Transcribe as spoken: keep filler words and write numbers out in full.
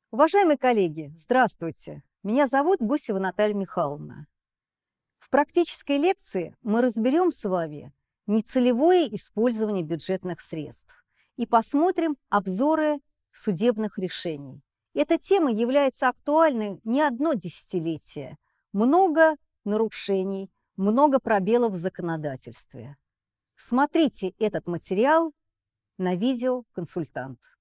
Уважаемые коллеги, здравствуйте! Меня зовут Гусева Наталья Михайловна. В практической лекции мы разберем с вами нецелевое использование бюджетных средств и посмотрим обзоры судебных решений. Эта тема является актуальной не одно десятилетие. Много нарушений, много пробелов в законодательстве. Смотрите этот материал на видеоконсультант.